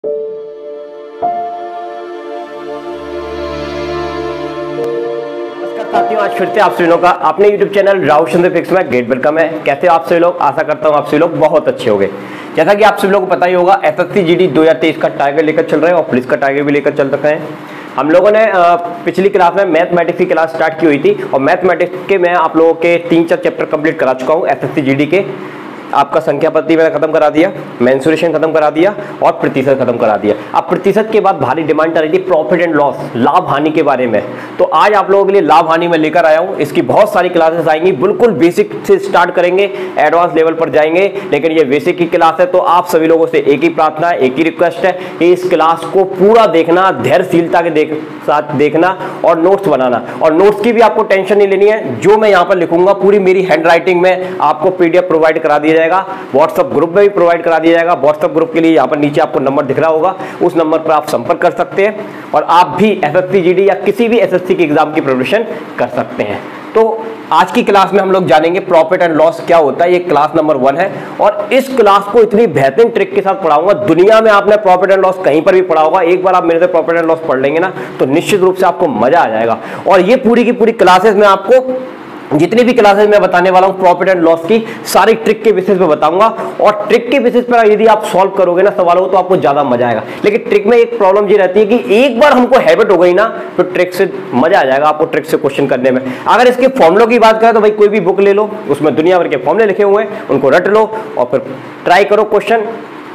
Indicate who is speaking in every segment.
Speaker 1: साथियों, आज फिर से आप सभी लोगों का अपने YouTube channel Rahul Chandra fix में गेट वेलकम है। कैसे आप सभी लोग? आशा करता हूं आप सभी लोग बहुत अच्छे होंगे। जैसा कि आप सभी लोगों को पता ही होगा, SSC GD 2023 का टारगेट लेकर चल रहे हैं और पुलिस का टारगेट भी लेकर चल रहे हैं। हम लोगों ने पिछली क्लास में मैथमेटिक्स की क्लास स्टार्ट की हुई थी और मैथमेटिक्स के मैं आप लोगों के 3-4 चैप्टर कंप्लीट करा चुका हूँ। SSC GD के आपका संख्या पद्धति मैंने खत्म करा दिया, मेंसुरेशन खत्म करा दिया और प्रतिशत खत्म करा दिया। अब प्रतिशत के बाद भारी डिमांड आ रही थी प्रॉफिट एंड लॉस, लाभ हानि के बारे में। तो आज आप लोगों के लिए लाभ हानि में लेकर आया हूं। इसकी बहुत सारी क्लासेस आएंगी, बिल्कुल बेसिक से स्टार्ट करेंगे, एडवांस लेवल पर जाएंगे। लेकिन ये बेसिक की क्लास है तो आप सभी लोगों से एक ही प्रार्थना है, एक ही रिक्वेस्ट है कि इस क्लास को पूरा देखना, धैर्यशीलता के साथ देखना और नोट्स बनाना। और नोट्स की भी आपको टेंशन नहीं लेनी है, जो मैं यहाँ पर लिखूंगा पूरी मेरी हैंड राइटिंग में आपको PDF प्रोवाइड करा दिया जाएगा, व्हाट्सएप ग्रुप में भी प्रोवाइड करा दिया जाएगा। व्हाट्सएप ग्रुप के लिए यहाँ पर नीचे आपको नंबर दिख रहा होगा, उस नंबर पर आप संपर्क कर सकते हैं और आप भी SSC GD या किसी भी SSC के एग्जाम की प्रिपरेशन कर सकते हैं। तो आज की क्लास में हम लोग जानेंगे प्रॉफिट एंड लॉस क्या होता है। ये क्लास नंबर 1 है और इस क्लास को इतनी बेहतरीन ट्रिक के साथ पढ़ाऊंगा। दुनिया में आपने प्रॉफिट एंड लॉस कहीं पर भी पढ़ा होगा, एक बार आप मेरे से प्रॉफिट एंड लॉस पढ़ लेंगे ना तो निश्चित रूप से आपको मजा आ जाएगा। और ये पूरी की पूरी क्लासेस में आपको, जितनी भी क्लासेस मैं बताने वाला हूं प्रॉफिट एंड लॉस की, सारी ट्रिक के बेसिस पे बताऊंगा। और ट्रिक के बेसिस पर यदि आप सॉल्व करोगे ना सवालों को तो आपको ज्यादा मजा आएगा। लेकिन ट्रिक में एक प्रॉब्लम ये रहती है कि एक बार हमको हैबिट हो गई ना तो ट्रिक से मजा आ जाएगा आपको, ट्रिक से क्वेश्चन करने में। अगर इसके फॉर्मूलों की बात करें तो भाई कोई भी बुक ले लो, उसमें दुनिया भर के फॉर्मूले लिखे हुए हैं, उनको रट लो और फिर ट्राई करो क्वेश्चन,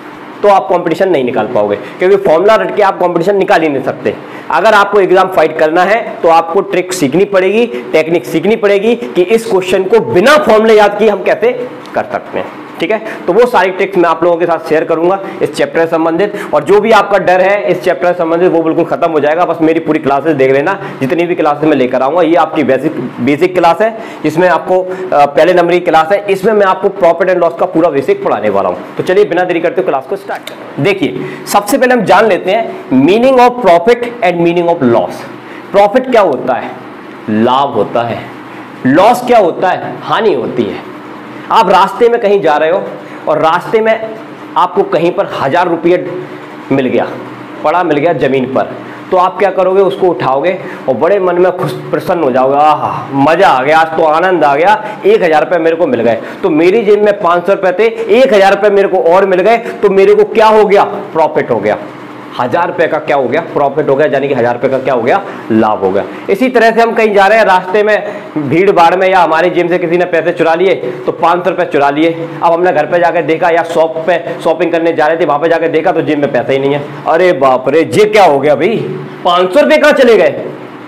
Speaker 1: तो आप कंपटीशन नहीं निकाल पाओगे। क्योंकि फॉर्मूला रट के आप कंपटीशन निकाल ही नहीं सकते। अगर आपको एग्जाम फाइट करना है तो आपको ट्रिक सीखनी पड़ेगी, टेक्निक सीखनी पड़ेगी कि इस क्वेश्चन को बिना फॉर्मूले याद किए हम कैसे कर सकते हैं। ठीक है, तो वो सारी ट्रिक्स मैं आप लोगों के साथ शेयर करूंगा इस चैप्टर से संबंधित। और जो भी आपका डर है इस चैप्टर से संबंधित वो बिल्कुल खत्म हो जाएगा। बस मेरी पूरी क्लासेस देख लेना, जितनी भी क्लासेस मैं लेकर आऊंगा। ये आपकी बेसिक क्लास है, जिसमें आपको पहले नंबर की क्लास है, इसमें मैं आपको प्रॉफिट एंड लॉस का पूरा बेसिक पढ़ाने वाला हूं। तो चलिए बिना देरी करते क्लास को स्टार्ट करें। देखिए, सबसे पहले हम जान लेते हैं meaning of profit and meaning of loss. Profit क्या होता है? लाभ होता है। लॉस क्या होता है? हानि होती है। आप रास्ते में कहीं जा रहे हो और रास्ते में आपको कहीं पर 1000 रुपये मिल गया, पड़ा मिल गया जमीन पर, तो आप क्या करोगे? उसको उठाओगे और बड़े मन में खुश प्रसन्न हो जाओगे, आहा मजा आ गया, आज तो आनंद आ गया, 1000 रुपये मेरे को मिल गए। तो मेरी जेब में 500 रुपये थे, 1000 रुपये मेरे को और मिल गए, तो मेरे को क्या हो गया? प्रॉफिट हो गया। 1000 रुपये का क्या हो गया? प्रॉफिट हो गया, यानी कि 1000 रुपये का क्या हो गया? लाभ हो गया। इसी तरह से हम कहीं जा रहे हैं, रास्ते में भीड़ भाड़ में या हमारी जेब से किसी ने पैसे चुरा लिए, तो 500 रुपये चुरा लिए। अब हमने घर पे जाकर देखा या शॉप पे शॉपिंग करने जा रहे थे, वहां पे जाकर देखा तो जेब में पैसा ही नहीं है। अरे बाप रे, ये क्या हो गया भाई? 500 रुपये कहां चले गए?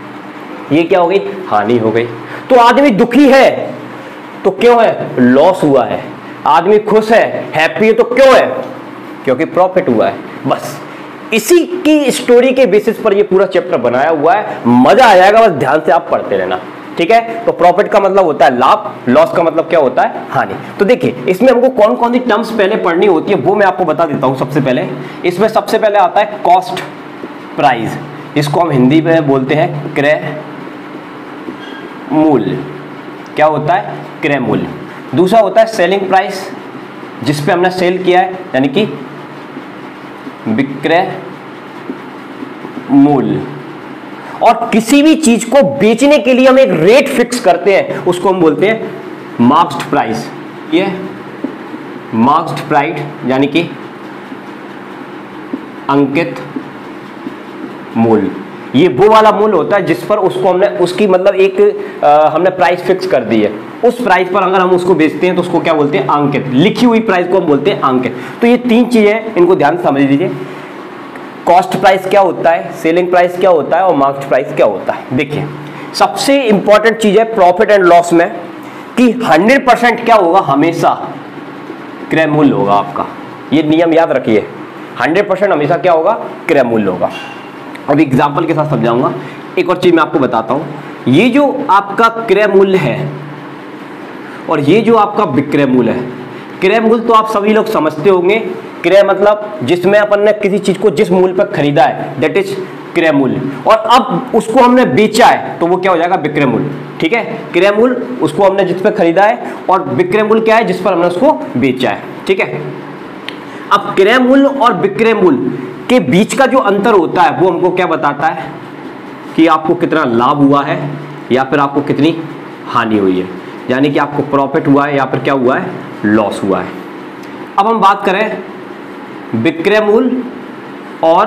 Speaker 1: ये क्या हो गई? हानि हो गई। तो आदमी दुखी है तो क्यों है? लॉस हुआ है। आदमी खुश है, हैप्पी है, तो क्यों है? क्योंकि प्रॉफिट हुआ है। बस इसी की स्टोरी के बेसिस पर ये पूरा चैप्टर बनाया हुआ है। मजा आ जाएगा, बस ध्यान से आप पढ़ते रहना। ठीक है, तो प्रॉफिट का मतलब होता है लाभ, लॉस का मतलब क्या होता है? हानि। तो देखिए, इसमें हमको कौन कौन सी टर्म्स पहले पढ़नी होती है वो मैं आपको बता देता हूं। सबसे पहले इसमें सबसे पहले आता है कॉस्ट प्राइस, इसको हम हिंदी में बोलते हैं क्रय मूल्य। क्या होता है? क्रय मूल्य। दूसरा होता है सेलिंग प्राइस, जिसपे हमने सेल किया है, यानी कि विक्रय मूल्य। और किसी भी चीज को बेचने के लिए हम एक रेट फिक्स करते हैं, उसको हम बोलते हैं मार्क्ड प्राइस। ये मार्क्ड प्राइस यानी कि अंकित मूल्य। ये वो वाला मूल्य होता है जिस पर उसको हमने, उसकी मतलब एक हमने प्राइस फिक्स कर दी है। उस प्राइस पर अगर हम उसको बेचते हैं तो उसको क्या बोलते हैं? अंकित। लिखी हुई प्राइस को हम बोलते हैं अंकित। तो ये 3 चीजें, इनको ध्यान से समझ लीजिए। कॉस्ट प्राइस क्या होता है, सेलिंग प्राइस क्या होता है और मार्केट प्राइस क्या होता है। देखिए, सबसे इंपॉर्टेंट चीज है प्रॉफिट एंड लॉस में कि 100% क्या होगा? हमेशा क्रय मूल्य होगा आपका। ये नियम याद रखिए, 100% हमेशा क्या होगा? क्रय मूल्य होगा। अब एग्जाम्पल के साथ समझाऊंगा। एक और चीज मैं आपको बताता हूं, ये जो आपका क्रय मूल्य है और ये जो आपका विक्रय मूल्य है। क्रय मूल्य तो आप सभी लोग समझते होंगे, क्रय मतलब जिसमें अपन ने किसी चीज को जिस मूल्य पर खरीदा है, दैट इज क्रय मूल्य। और अब उसको हमने बेचा है तो वो क्या हो जाएगा? विक्रय मूल्य। ठीक है, क्रय मूल्य उसको हमने जिस पर खरीदा है और विक्रय मूल्य क्या है? जिस पर हमने उसको बेचा है। ठीक है, अब क्रय मूल्य और विक्रय मूल्य के बीच का जो अंतर होता है वो हमको क्या बताता है कि आपको कितना लाभ हुआ है या फिर आपको कितनी हानि हुई है, यानी कि आपको प्रॉफिट हुआ है या फिर क्या हुआ है, लॉस हुआ है। अब हम बात करें विक्रय मूल्य और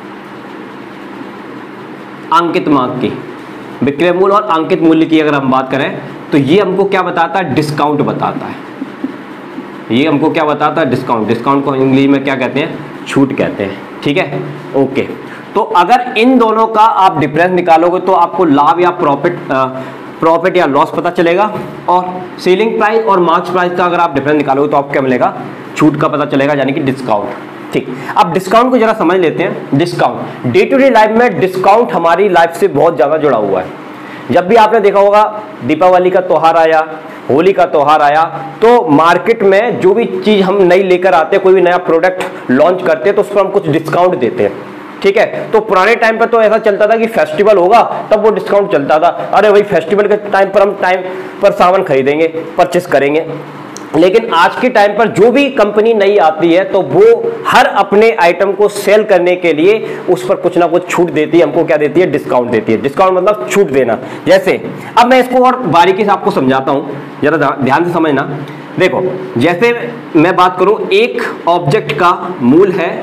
Speaker 1: अंकित मांग की, विक्रय मूल्य और अंकित मूल्य की अगर हम बात करें तो ये हमको क्या बताता है, डिस्काउंट बताता है। ये हमको क्या बताता है, डिस्काउंट। डिस्काउंट को इंग्लिश में क्या कहते हैं, छूट कहते हैं। ठीक है, ओके। तो अगर इन दोनों का आप डिफरेंस निकालोगे तो आपको लाभ या प्रॉफिट या लॉस पता चलेगा, और सेलिंग प्राइस और मार्केट प्राइस का अगर आप डिफरेंस निकालोगे तो आपको क्या मिलेगा, छूट का पता चलेगा, यानी कि डिस्काउंट। ठीक, अब डिस्काउंट को जरा समझ लेते हैं। Discount day to day life में डिस्काउंट हमारी लाइफ से बहुत ज्यादा जुड़ा हुआ है। जब भी आपने देखा होगा दीपावली का त्योहार आया, होली का त्योहार आया, तो मार्केट में जो भी चीज हम नई लेकर आते हैं, कोई भी नया प्रोडक्ट लॉन्च करते हैं तो उस पर हम कुछ डिस्काउंट देते हैं। ठीक है, तो पुराने टाइम पर तो ऐसा चलता था कि फेस्टिवल होगा तब वो डिस्काउंट चलता था, अरे भाई फेस्टिवल के टाइम पर हम टाइम पर सामान खरीदेंगे, परचेस करेंगे। लेकिन आज के टाइम पर जो भी कंपनी नई आती है तो वो हर अपने आइटम को सेल करने के लिए उस पर कुछ ना कुछ छूट देती है। हमको क्या देती है, डिस्काउंट देती है। डिस्काउंट मतलब छूट देना। जैसे अब मैं इसको और बारीकी से आपको समझाता हूं, जरा ध्यान से समझना। देखो, जैसे मैं बात करूं, एक ऑब्जेक्ट का मूल्य है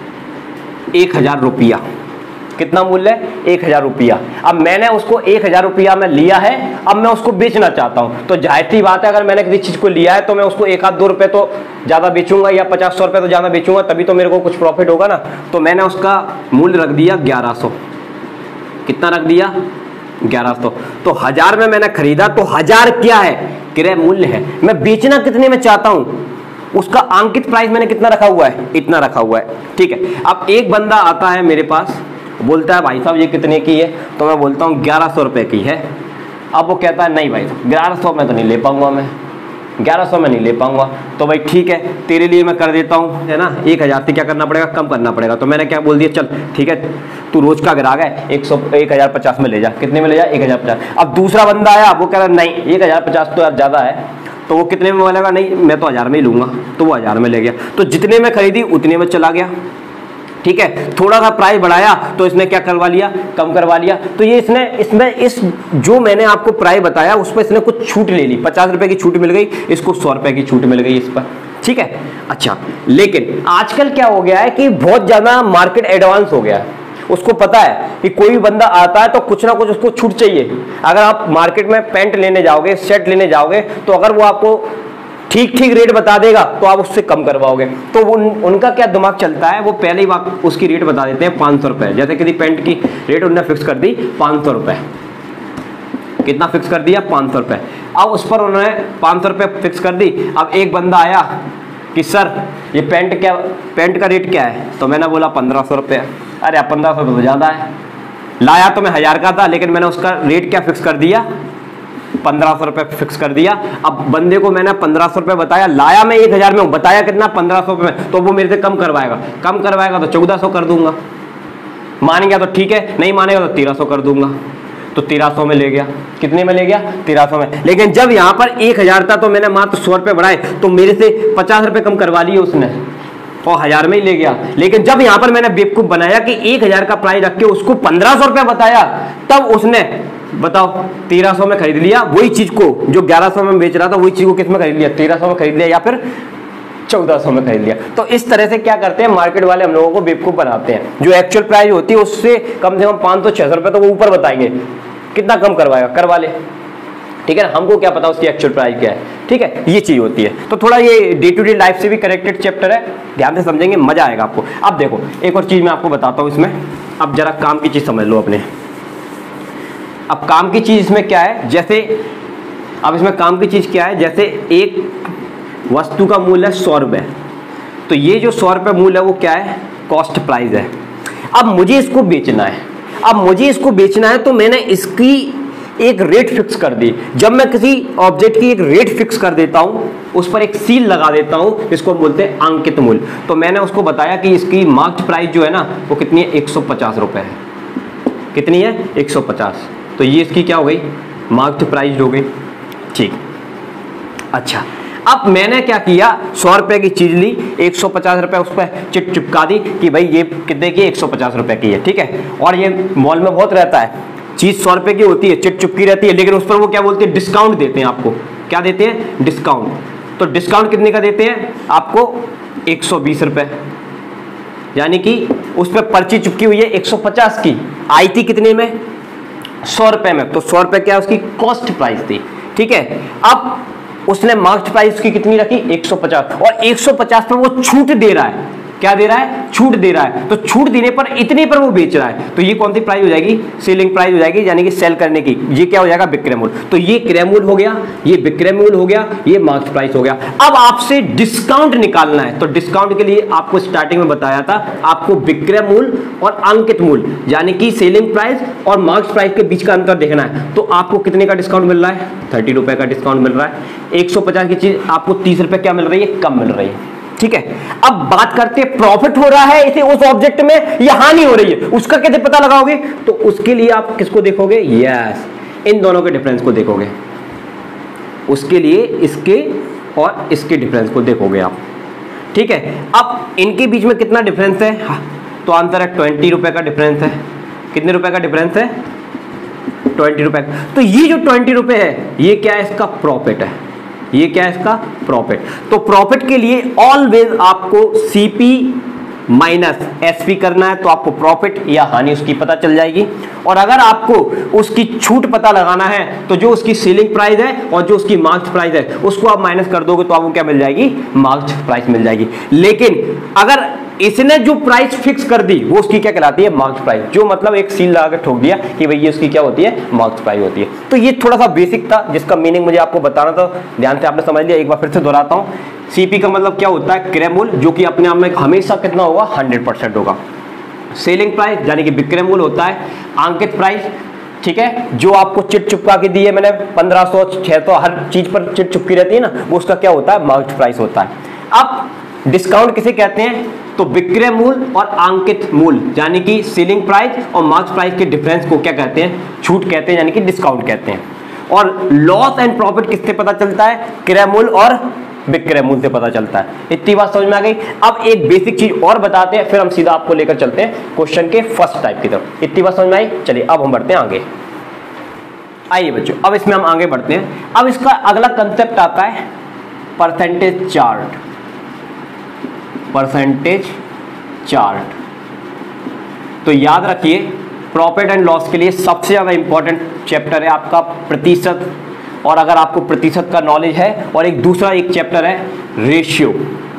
Speaker 1: 1000 रुपया। कितना मूल्य है, 1000 रुपया। अब मैंने उसको 1000 रुपया में लिया है, अब मैं उसको बेचना चाहता हूं, तो जाहिर सी बात है अगर मैंने किसी चीज को लिया है तो मैं उसको 1-2 रुपए तो ज्यादा बेचूंगा या 50-100 रुपए तो ज्यादा बेचूंगा, तभी तो मेरे को कुछ प्रॉफिट होगा ना। तो मैंने उसका मूल्य रख दिया 1100। कितना रख दिया, 1100। तो 1000 में मैंने खरीदा, तो 1000 क्या है, क्रय मूल्य है। मैं बेचना कितने में चाहता हूं, उसका अंकित प्राइस मैंने कितना रखा हुआ है, इतना रखा हुआ है। ठीक है, अब एक बंदा आता है मेरे पास, बोलता है भाई साहब ये कितने की है, तो मैं बोलता हूँ 1100 रुपए की है। अब वो कहता है नहीं भाई 1100 में तो नहीं ले पाऊंगा, मैं 1100 में नहीं ले पाऊंगा। तो भाई ठीक है, तेरे लिए मैं कर देता हूँ, है ना, 1000 से क्या करना पड़ेगा, कम करना पड़ेगा। तो मैंने क्या बोल दिया, चल ठीक है, तू रोज का ग्राहक है, 1050 में ले जा। कितने में ले जा, 1050। अब दूसरा बंदा आया, वो कह रहा नहीं 1050 तो यार ज्यादा है, तो वो कितने में बोलेगा, नहीं मैं तो 1000 में ही लूंगा। तो वो 1000 में ले गया। तो जितने में खरीदी उतने में चला गया। ठीक है, थोड़ा सा प्राइस बढ़ाया तो इसने क्या करवा लिया, कम करवा लिया। तो ये इसमें इस जो मैंने आपको प्राइस बताया उस पर इसने कुछ छूट ले ली, 50 रुपए की छूट मिल गई, इसको 100 रुपए की छूट मिल गई इस पर। ठीक है, अच्छा। लेकिन आजकल क्या हो गया है कि बहुत ज्यादा मार्केट एडवांस हो गया है। उसको पता है कि कोई भी बंदा आता है तो कुछ ना कुछ उसको छूट चाहिए। अगर आप मार्केट में पैंट लेने जाओगे, शर्ट लेने जाओगे, तो अगर वो आपको ठीक रेट बता देगा तो आप उससे कम करवाओगे। तो उनका क्या दिमाग चलता है, वो पहले ही उसकी रेट बता देते हैं 500 रुपए। जैसे किसी पेंट की रेट उन्होंने फिक्स कर दी 500 रुपए। कितना फिक्स कर दिया, 500 रुपए। अब उस पर उन्होंने 500 रुपए फिक्स कर दी। अब एक बंदा आया कि सर ये पेंट का रेट क्या है, तो मैंने बोला 1500 रुपये। अरे 1500 तो ज़्यादा है। लाया तो मैं 1000 का था, लेकिन मैंने उसका रेट क्या फिक्स कर दिया, 1500 रुपये फिक्स कर दिया। अब बंदे को मैंने 1500 रुपये बताया, लाया मैं 1000 में हूँ, बताया कितना 1500 रुपये में, तो वो मेरे से कम करवाएगा तो 1400 कर दूंगा। मान गया तो ठीक है, नहीं मानेगा तो 1300 कर दूंगा। तो 1300 में ले गया। कितने में ले गया, 1300 में। लेकिन जब यहाँ पर 1000 था तो मैंने मात्र 100 रुपये बढ़ाए, तो मेरे से 50 रुपये कम करवा लिए उसने, और 1000 में ही ले गया। लेकिन जब यहाँ पर मैंने बेवकूफ बनाया कि 1000 का प्राइस रख के उसको 1500 रुपये बताया, तब उसने बताओ 1300 में खरीद लिया वही चीज को जो 1100 में बेच रहा था, वही चीज को किस में खरीद लिया, 1300 में खरीद लिया या फिर 1400 में खरीद लिया। तो इस तरह से क्या करते हैं मार्केट वाले, हम लोगों को बेवकूफ बनाते हैं। जो एक्चुअल प्राइस होती है उससे कम से कम 500-600 रुपए तो वो ऊपर बताएंगे, कितना कम करवाएगा, करवा ले। ठीक है ना, हमको क्या पता उसकी एक्चुअल प्राइस क्या है। ठीक है, ये चीज होती है। तो थोड़ा ये डे टू डे लाइफ से भी कनेक्टेड चैप्टर है, ध्यान से समझेंगे, मजा आएगा आपको। अब देखो एक और चीज मैं आपको बताता हूं इसमें। अब जरा काम की चीज समझ लो अपने। अब काम की चीज इसमें क्या है, जैसे अब इसमें काम की चीज क्या है, जैसे एक वस्तु का मूल्य है 100 रुपये, तो ये जो 100 रुपये मूल्य है वो क्या है, कॉस्ट प्राइस है। अब मुझे इसको बेचना है, तो मैंने इसकी एक रेट फिक्स कर दी। जब मैं किसी ऑब्जेक्ट की एक रेट फिक्स कर देता हूं, उस पर एक सील लगा देता हूं, इसको बोलते हैं अंकित मूल्य। तो मैंने उसको बताया कि इसकी मार्केट प्राइस जो है ना वो कितनी है, 150 रुपये है। कितनी है, 150। तो ये इसकी क्या हो गई, मार्केट प्राइस हो गई। ठीक, अच्छा। अब मैंने क्या किया, 100 रुपए की चीज ली, 150 रुपए उस पर चिट चिपका दी कि भाई ये कितने की, 150 रुपए की है, ठीक है। और ये मॉल में बहुत रहता है, चीज 100 रुपए की होती है, चिट चिपकी रहती है, लेकिन उस पर वो क्या बोलते हैं, डिस्काउंट देते हैं आपको। क्या देते हैं, डिस्काउंट। तो डिस्काउंट कितने का देते हैं आपको, 120 रुपए, यानी कि उस पर पर्ची चिपकी हुई है 150 की, आई थी कितने में, 100 रुपए में। तो 100 रुपए क्या उसकी कॉस्ट प्राइस थी, ठीक है। अब उसने मार्केट प्राइस की कितनी रखी, 150, और 150 पर वो छूट दे रहा है। क्या दे रहा है, छूट दे रहा है। तो छूट देने पर इतने पर वो बेच रहा है, तो ये कौन सी प्राइस हो जाएगी, सेलिंग प्राइस हो जाएगी, यानी कि सेल करने की। ये क्या हो जाएगा, विक्रय मूल्य। तो ये क्रय मूल्य हो गया, ये विक्रय मूल्य हो गया, ये मार्केट प्राइस हो गया। अब आपसे डिस्काउंट निकालना है, तो डिस्काउंट के लिए आपको स्टार्टिंग में बताया था, आपको विक्रय मूल्य और अंकित मूल्य यानी कि सेलिंग प्राइस और मार्केट प्राइस के बीच का अंतर देखना है। तो आपको कितने का डिस्काउंट मिल रहा है, 30 रुपए का डिस्काउंट मिल रहा है। 150 की चीज आपको 30 रुपए क्या मिल रही है, कम मिल रही है, ठीक है। अब बात करते हैं प्रॉफिट हो रहा है इसे उस ऑब्जेक्ट में या हानि हो रही है, उसका कैसे पता लगाओगे। तो उसके लिए आप किसको देखोगे, यस, इन दोनों के डिफरेंस को देखोगे। उसके लिए इसके और इसके डिफरेंस को देखोगे आप, ठीक है। अब इनके बीच में कितना डिफरेंस है, हाँ, तो आंसर है 20 रुपए का डिफरेंस है। कितने रुपए का डिफरेंस है, 20 रुपए। तो ये जो 20 रुपए है, ये क्या है, इसका प्रॉफिट है। ये क्या है, इसका प्रॉफिट। तो प्रॉफिट के लिए ऑलवेज आपको सीपी माइनस एसपी करना है, तो आपको प्रॉफिट या हानि उसकी पता चल जाएगी। और अगर आपको उसकी छूट पता लगाना है, तो जो उसकी सेलिंग प्राइस है और जो उसकी मार्केट प्राइस है, उसको आप माइनस कर दोगे तो आपको क्या मिल जाएगी, मार्केट प्राइस मिल जाएगी। लेकिन अगर इसने जो प्राइस फिक्स कर दी, वो उसकी क्या कहलाती है, मार्केट प्राइस। जो मतलब एक सील लगा के ठोक दिया कि भाई ये उसकी क्या होती है, मार्केट प्राइस होती है। तो ये थोड़ा सा बेसिक था, जिसका मीनिंग मुझे आपको बताना था, ध्यान से आपने समझ लिया। एक बार फिर से दोहराता हूं, सीपी का मतलब क्या होता है, क्रय मूल्य, जो कि अपने आप में हमेशा कितना होगा, 100% होगा। सेलिंग प्राइस यानी कि विक्रय मूल्य होता है। अंकित प्राइस, ठीक है, जो आपको चिट चिपका के दी है मैंने, 1500 600 हर चीज पर चिट चिपकी रहती है ना, वो उसका क्या होता है, मार्केट प्राइस होता है। अब डिस्काउंट किसे कहते हैं, तो विक्रय मूल्य और अंकित मूल्य यानी कि सेलिंग प्राइस और मार्केट प्राइस के डिफरेंस को क्या कहते हैं, छूट कहते हैं, यानी कि डिस्काउंट कहते हैं। और लॉस एंड प्रॉफिट किससे पता चलता है, क्रय मूल्य और विक्रय मूल्य से पता चलता है। इतनी बात समझ में आ गई। अब एक बेसिक चीज और बताते हैं, फिर हम सीधा आपको लेकर चलते हैं क्वेश्चन के फर्स्ट टाइप की तरफ। इतनी बात समझ में आई, चलिए अब हम बढ़ते हैं आगे। आइए बच्चों, अब इसमें हम आगे बढ़ते हैं। अब इसका अगला कंसेप्ट आता है परसेंटेज चार्ट। परसेंटेज चार्ट, तो याद रखिए प्रॉफिट एंड लॉस के लिए सबसे ज्यादा इंपॉर्टेंट चैप्टर है आपका प्रतिशत। और अगर आपको प्रतिशत का नॉलेज है, और एक दूसरा एक चैप्टर है रेशियो।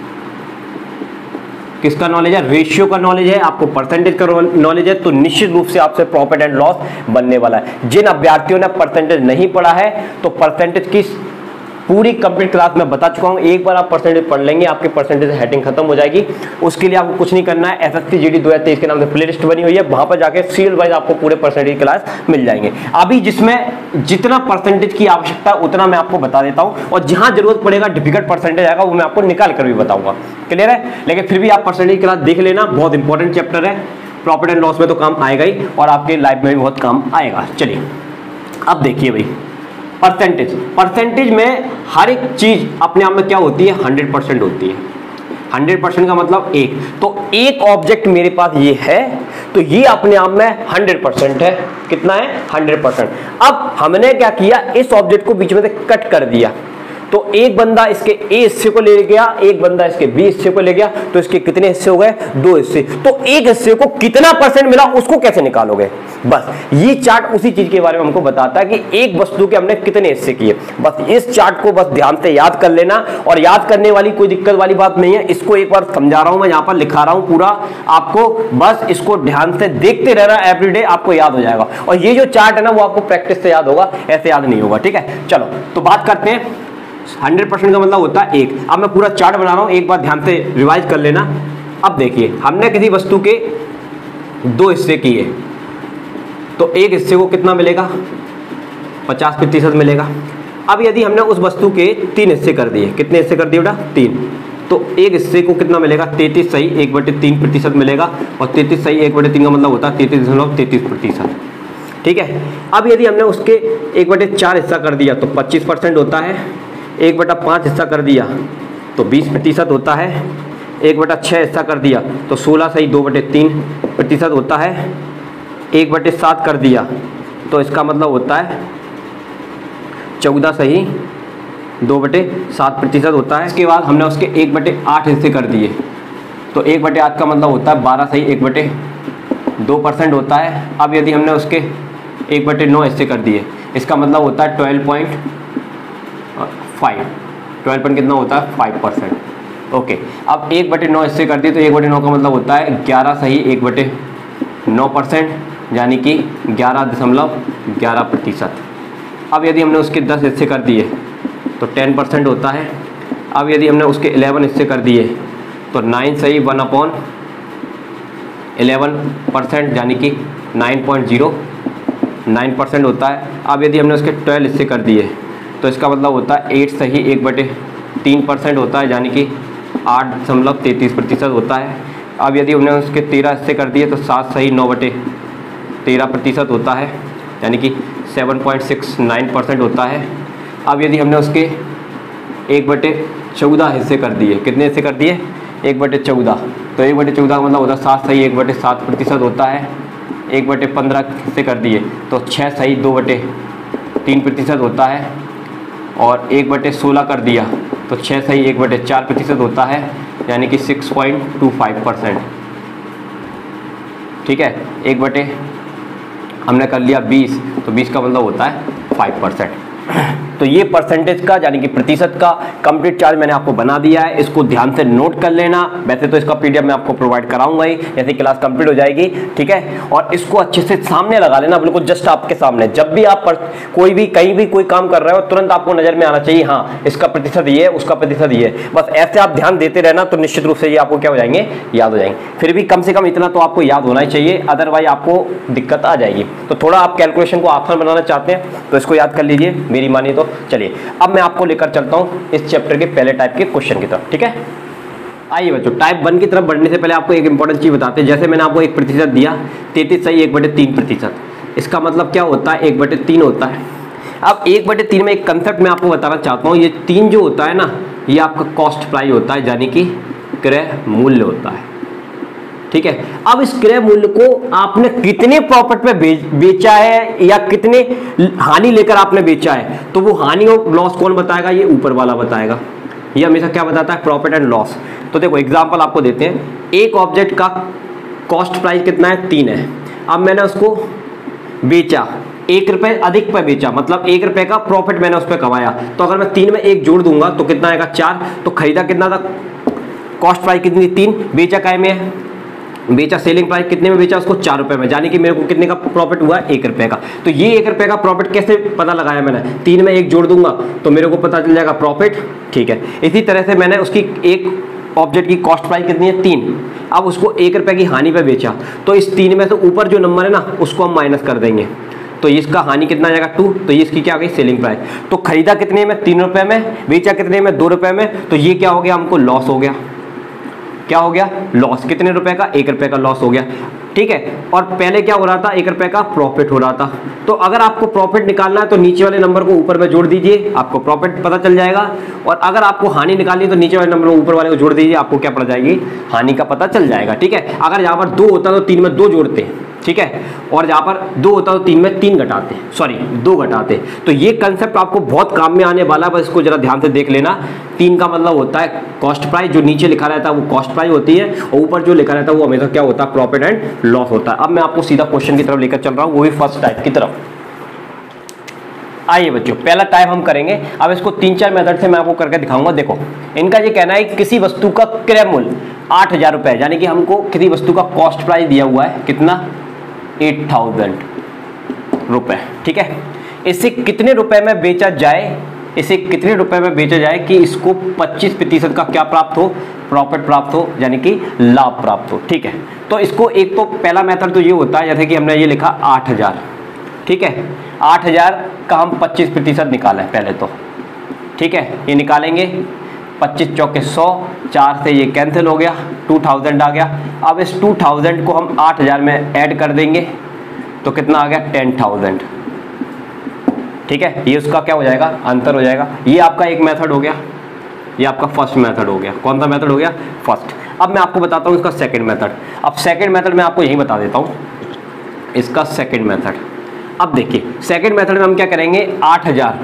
Speaker 1: किसका नॉलेज है, रेशियो का नॉलेज है, आपको परसेंटेज का नॉलेज है, तो निश्चित रूप से आपसे प्रॉफिट एंड लॉस बनने वाला है। जिन अभ्यर्थियों ने परसेंटेज नहीं पढ़ा है, तो परसेंटेज की पूरी कंप्लीट क्लास में बता चुका हूं। एक बार आप परसेंटेज पढ़ लेंगे, आपके परसेंटेज हेडिंग खत्म हो जाएगी। उसके लिए आपको कुछ नहीं करना है, एसएससी जीडी 2023 के नाम से प्लेलिस्ट बनी हुई है, वहां पर जाके सीरियल वाइज आपको पूरे परसेंटेज क्लास मिल जाएंगे। अभी जिसमें जितना परसेंटेज की आवश्यकता है उतना मैं आपको बता देता हूं, और जहां जरूरत पड़ेगा डिफिकल्ट परसेंटेज आएगा वो मैं आपको निकाल कर भी बताऊंगा। क्लियर है, लेकिन फिर भी आप परसेंटेज क्लास देख लेना, बहुत इंपॉर्टेंट चैप्टर है। प्रॉफिट एंड लॉस में तो काम आएगा ही, और आपके लाइफ में भी बहुत काम आएगा। चलिए अब देखिए भाई, परसेंटेज में हर एक चीज अपने आप में क्या होती है, 100% होती है। 100% का मतलब एक, तो एक ऑब्जेक्ट मेरे पास ये है, तो ये अपने आप में 100% है। कितना है, 100%। अब हमने क्या किया, इस ऑब्जेक्ट को बीच में से कट कर दिया, तो एक बंदा इसके ए हिस्से को ले गया, एक बंदा इसके बी हिस्से को ले गया, तो इसके कितने हिस्से हो गए, 2 हिस्से। तो एक हिस्से को कितना परसेंट मिला, उसको कैसे निकालोगे। बस ये चार्ट उसी चीज के बारे में हमको बताता है कि एक वस्तु के हमने कितने हिस्से किए। बस इस चार्ट को बस ध्यान से याद कर लेना, और याद करने वाली कोई दिक्कत वाली बात नहीं है। इसको एक बार समझा रहा हूं मैं, यहां पर लिखा रहा हूं पूरा आपको, बस इसको ध्यान से देखते रहना, एवरीडे आपको याद हो जाएगा। और ये जो चार्ट है ना, वो आपको प्रैक्टिस से याद होगा, ऐसे याद नहीं होगा। ठीक है, चलो तो बात करते हैं। 100% का मतलब होता है एक। अब मैं पूरा चार्ट बना रहा हूं, एक बार ध्यान से रिवाइज कर लेना। अब देखिए, हमने किसी वस्तु के 2 हिस्से किए, तो एक हिस्से को कितना मिलेगा, 50% मिलेगा। अब यदि हमने उस वस्तु के 3 हिस्से कर दिए, कितने हिस्से कर दिए बेटा, 3, तो एक हिस्से को कितना मिलेगा, 33 सही 1/3% मिलेगा। और 33 सही 1/3 का मतलब होता है 33.33%। ठीक है, अब यदि हमने उसके 1/4 हिस्सा कर दिया, तो 25% होता है। 1/5 हिस्सा कर दिया तो 20% होता है। 1/6 हिस्सा कर दिया तो 16 सही 2/3% होता है। 1/7 कर दिया तो इसका मतलब होता है 14 सही 2/7% होता है। इसके बाद हमने उसके 1/8 हिस्से कर दिए तो 1/8 का मतलब होता है 12 सही 1/2% होता है। अब यदि हमने उसके 1/9 हिस्से कर दिए, इसका मतलब होता है 12 कितना होता है 5%। ओके, अब 1/9 हिस्से कर दिए तो 1/9 का मतलब होता है 11 सही 1/9%, यानी कि 11.11%। अब यदि हमने उसके 10 हिस्से कर दिए तो 10% होता है। अब यदि हमने उसके 11 हिस्से कर दिए तो 9 सही 1/11%, यानी कि 9.09% होता है। अब यदि हमने उसके 12 हिस्से कर दिए तो इसका मतलब होता है 8 सही 1/3% होता है, यानी कि 8.33% होता है। अब यदि हमने उसके 13 हिस्से कर दिए तो 7 सही 9/13% होता है, यानी कि 7.69% होता है। अब यदि हमने उसके 1/14 हिस्से कर दिए, कितने हिस्से कर दिए 1/14, तो 1/14 का मतलब होता है 7 सही 1/7% होता है। 1/15 हिस्से कर दिए तो 6 सही 2/3% होता है। और 1/16 कर दिया तो 6 सही 1/4% होता है, यानी कि 6.25%। ठीक है, हमने कर लिया 20 तो 20 का मतलब होता है 5%। तो ये परसेंटेज का यानी कि प्रतिशत का कंप्लीट चार्ज मैंने आपको बना दिया है, इसको ध्यान से नोट कर लेना। वैसे तो इसका पीडीएफ मैं आपको प्रोवाइड कराऊंगा ही जैसे क्लास कंप्लीट हो जाएगी, ठीक है। और इसको अच्छे से सामने लगा लेना, बिल्कुल जस्ट आपके सामने। जब भी आप कोई भी कहीं भी कोई काम कर रहे हो तुरंत आपको नजर में आना चाहिए, हाँ इसका प्रतिशत ये है, उसका प्रतिशत ये है। बस ऐसे आप ध्यान देते रहना तो निश्चित रूप से ये आपको क्या हो जाएंगे, याद हो जाएंगे। फिर भी कम से कम इतना तो आपको याद होना ही चाहिए, अदरवाइज आपको दिक्कत आ जाएगी। तो थोड़ा आप कैलकुलेशन को आसान बनाना चाहते हैं तो इसको याद कर लीजिए, मेरी मानिए तो। चलिए अब मैं आपको लेकर चलता हूं इस चैप्टर के पहले टाइप के क्वेश्चन की तरफ, ठीक है। आइए बच्चों, टाइप 1 की तरफ बढ़ने से पहले आपको एक इंपॉर्टेंट चीज बताते हैं। जैसे मैंने आपको 1% दिया, 33 सही 1/3%, इसका मतलब क्या होता है 1/3 होता है। अब 1/3 में एक कंसेप्ट मैं आपको बताना चाहता हूं, ये 3 जो होता है ना, ये आपका कॉस्ट प्राइस होता है, यानी कि क्रय मूल्य होता है, ठीक है। अब इस क्रय मूल्य को आपने कितने प्रॉफिट पे बेचा है या कितने हानि लेकर आपने बेचा है, तो वो हानि और लॉस कौन बताएगा, ये ऊपर वाला बताएगा। ये हमेशा क्या बताता है, प्रॉफिट एंड लॉस। तो देखो एग्जांपल आपको देते हैं, एक ऑब्जेक्ट का कॉस्ट प्राइस कितना है 3 है। अब मैंने उसको बेचा 1 रुपए अधिक पे बेचा, मतलब 1 रुपए का प्रॉफिट मैंने उस पर कमाया। तो अगर मैं 3 में 1 जोड़ दूंगा तो कितना आएगा 4। तो खरीदा कितना था, कॉस्ट प्राइस कितनी 3, बेचा काय में है, बेचा सेलिंग प्राइस कितने में बेचा उसको 4 रुपए में, यानी कि मेरे को कितने का प्रॉफिट हुआ 1 रुपए का। तो ये 1 रुपए का प्रॉफिट कैसे पता लगाया मैंने, 3 में 1 जोड़ दूंगा तो मेरे को पता चल जाएगा प्रॉफिट, ठीक है। इसी तरह से मैंने उसकी एक ऑब्जेक्ट की कॉस्ट प्राइस कितनी है 3, अब उसको 1 रुपए की हानि पे बेचा, तो इस 3 में से ऊपर जो नंबर है ना उसको हम माइनस कर देंगे, तो इसका हानि कितना आ जाएगा 2, तो ये इसकी क्या आ गई सेलिंग प्राइस। तो खरीदा कितने में 3 रुपए में, बेचा कितने में 2 रुपए में, तो ये क्या हो गया हमको लॉस हो गया। क्या हो गया लॉस, कितने रुपए का 1 रुपए का लॉस हो गया, ठीक है। और पहले क्या हो रहा था 1 रुपए का प्रॉफिट हो रहा था। तो अगर आपको प्रॉफिट निकालना है तो नीचे वाले नंबर को ऊपर में जोड़ दीजिए, आपको प्रॉफिट पता चल जाएगा। और अगर आपको हानि निकालनी है तो नीचे वाले नंबर को ऊपर वाले को जोड़ दीजिए, आपको क्या पड़ जाएगी, हानि का पता चल जाएगा, ठीक है। अगर यहाँ पर 2 होता तो 3 में 2 जोड़ते, ठीक है, और जहाँ पर 2 होता तो 3 में 3 घटाते, सॉरी 2 घटाते। तो ये कंसेप्ट आपको बहुत काम में आने वाला है, बस इसको जरा ध्यान से देख लेना। 3 का मतलब होता है कॉस्ट प्राइस, जो नीचे लिखा रहता है वो कॉस्ट प्राइस होती है, और ऊपर जो लिखा रहता है वो हमेशा क्या होता है प्रॉफिट एंड लॉस होता है। अब मैं आपको सीधा क्वेश्चन की तरफ लेकर चल रहा हूँ, वो भी फर्स्ट टाइप की तरफ। आइए बच्चों, पहला टाइप हम करेंगे। अब इसको 3-4 मेथड से मैं आपको करके दिखाऊंगा। देखो इनका ये कहना है किसी वस्तु का क्रय मूल्य 8000 रुपए, यानी कि हमको किसी वस्तु का कॉस्ट प्राइस दिया हुआ है कितना 8000 रुपए, ठीक है। इसे कितने रुपए में बेचा जाए, इसे कितने रुपए में बेचा जाए कि इसको 25% का क्या प्राप्त हो, प्रॉफिट प्राप्त हो, यानी कि लाभ प्राप्त हो, ठीक है। तो इसको एक तो पहला मेथड तो ये होता है, जैसे कि हमने ये लिखा 8000, ठीक है। 8000 का हम 25% निकालें पहले तो, ठीक है। ये निकालेंगे 25 चौके 100, 4 से ये कैंसिल हो गया, 2000 आ गया। अब इस 2000 को हम 8000 में ऐड कर देंगे तो कितना आ गया 10000, ठीक है, ये उसका क्या हो जाएगा, आंसर हो जाएगा। ये आपका एक मेथड हो गया, ये आपका फर्स्ट मेथड हो गया। कौन सा मेथड हो गया, फर्स्ट। अब मैं आपको बताता हूँ इसका सेकंड मेथड। अब सेकंड मेथड मैं आपको यही बता देता हूँ, इसका सेकंड मेथड। अब देखिए सेकंड मेथड में हम क्या करेंगे, 8000,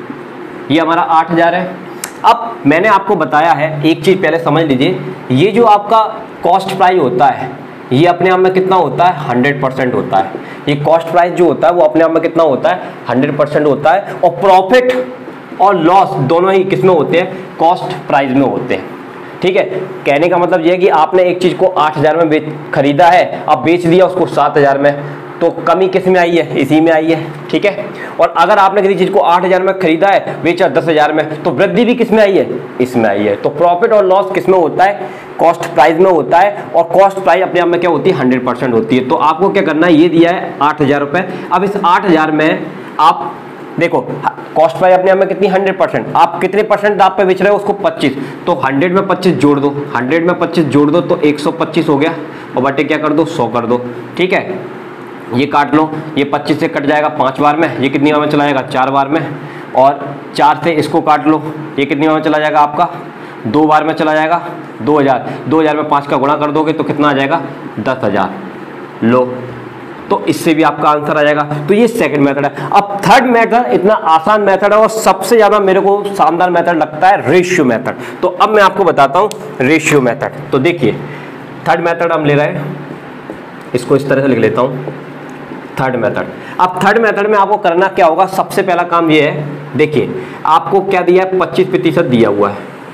Speaker 1: ये हमारा 8000 है। अब मैंने आपको बताया है, एक चीज पहले समझ लीजिए, ये जो आपका कॉस्ट प्राइस होता है ये अपने आप में कितना होता है, 100% होता है। ये कॉस्ट प्राइस जो होता है वो अपने आप में कितना होता है, 100% होता है। और प्रॉफिट और लॉस दोनों ही किसमें होते हैं, कॉस्ट प्राइस में होते हैं। ठीक है, कहने का मतलब ये है कि आपने एक चीज को 8000 में खरीदा है, अब बेच दिया उसको 7000 में, तो कमी किस में आई है, इसी में आई है। ठीक है, और अगर आपने किसी चीज को 8000 में खरीदा है, बेचा 10000 में, तो वृद्धि भी किस में आई है, इसमें आई है। तो प्रॉफिट और लॉस किस में होता है, कॉस्ट प्राइस में होता है। और कॉस्ट प्राइस अपने आप में क्या होती है, 100% होती है। तो आपको क्या करना है, ये दिया है 8000 रुपए। अब इस 8000 में आप देखो कॉस्ट प्राइस अपने आप में कितनी, 100%। आप कितने परसेंट आप पे बेच रहे हो उसको, 25। तो 100 में 25 जोड़ दो, 100 में 25 जोड़ दो तो 125 हो गया, और बटे क्या कर दो, 100 कर दो। ठीक है, ये काट लो, ये 25 से कट जाएगा 5 बार में, ये कितनी बार में चला जाएगा, 4 बार में। और 4 से इसको काट लो, ये कितनी बार में चला जाएगा आपका, 2 बार में चला जाएगा। 2000 में 5 का गुणा कर दोगे तो कितना आ जाएगा, 10,000। लो, तो इससे भी आपका आंसर आ जाएगा। तो ये सेकंड मेथड है। अब थर्ड मेथड इतना आसान मेथड है और सबसे ज्यादा मेरे को शानदार मेथड लगता है, रेशियो मेथड। तो अब मैं आपको बताता हूं रेशियो मेथड। तो देखिए थर्ड मेथड हम ले रहे हैं, इसको इस तरह से लिख लेता हूं, थर्ड मेथड। अब थर्ड मेथड में आपको करना क्या होगा, सबसे पहला काम ये है, देखिए आपको क्या दिया है, 25% दिया हुआ है।